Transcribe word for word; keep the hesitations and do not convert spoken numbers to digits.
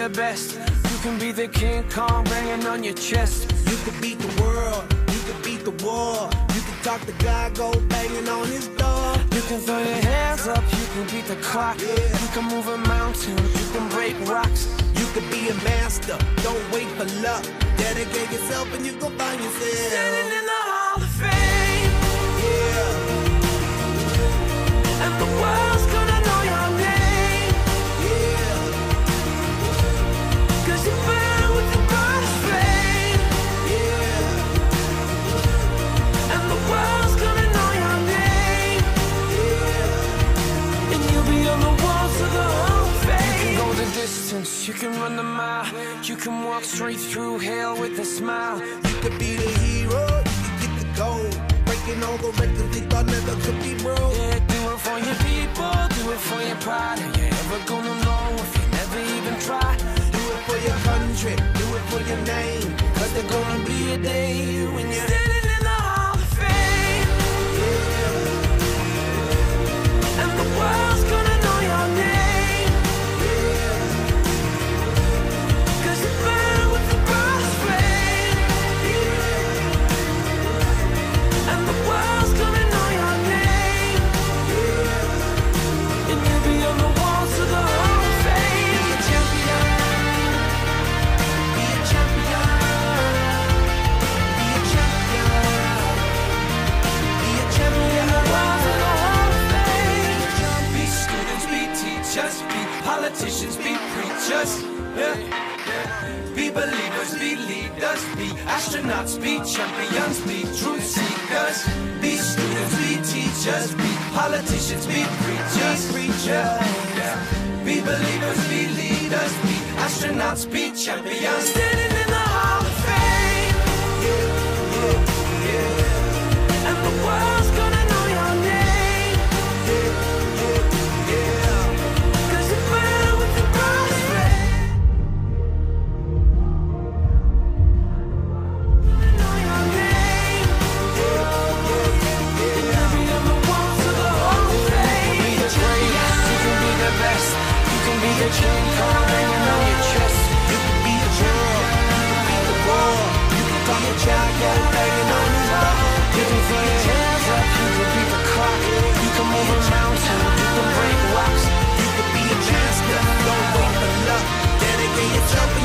the best. You can be the King Kong banging on your chest. You can beat the world, you can beat the war. You can talk to God, go banging on his door. You can throw your hands up, you can beat the clock. Yeah. You can move a mountain, you can break rocks. You can be a master, don't wait for luck. Dedicate yourself and you gon' find yourself Standing in the Hall of Fame. Yeah, And the world's gonna know your name. yeah, Cause you burn with the brightest flame. yeah, And the world's gonna know your name. yeah. And you'll be on the walls of the Hall of Fame. You can go the distance, you can run the mile. You can walk straight through hell with a smile. You could be the hero, you could get the gold. Breaking all the records they thought never could be broke. Yeah, do it for your people, do it for your pride. Are you ever gonna know if you never even try? Do it for your country, do it for your name. Cause there's gonna be a day when you're standing in the Hall of Fame. And the world's gonna know your name. Cause you burn with the brightest flame. And the world's gonna know your name. And you'll be on the walls of the Hall of Fame. Be a champion, be a champion, be a champion, be a champion. Walls of the Hall of Fame. Be students, be teachers, be politicians, be preachers. Yeah. Be believers, be leaders, be astronauts, be champions, be truth seekers. Be students, be teachers, be politicians, be preachers. Yeah. Yeah. Be believers, be leaders, be astronauts, be champions. Standing in the Hall of Fame. And the world's gonna know your name. Cause you burn with the brightest flame. Know your name. And you'll be on the walls of the Hall of Fame. You can be the greatest, you can be the best. You can be the King Kong banging on your chest. You can be a hero, you can beat the war. You can talk to God, go banging on his door. You can throw your hands up, you can beat the clock. You can move a mountain, you can break rocks. You can be a master, don't wait for luck. Dedicate yourself and